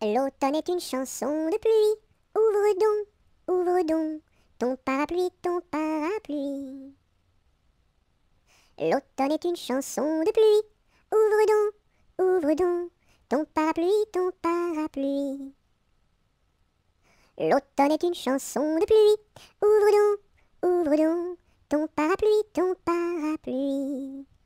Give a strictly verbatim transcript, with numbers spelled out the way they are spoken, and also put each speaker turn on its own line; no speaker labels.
L'automne est une chanson de pluie. Ouvre donc, ouvre donc ton parapluie, ton parapluie. L'automne est une chanson de pluie. Ouvre donc, ouvre donc ton parapluie, ton parapluie. L'automne est une chanson de pluie. Ouvre donc, ouvre donc ton parapluie, ton parapluie.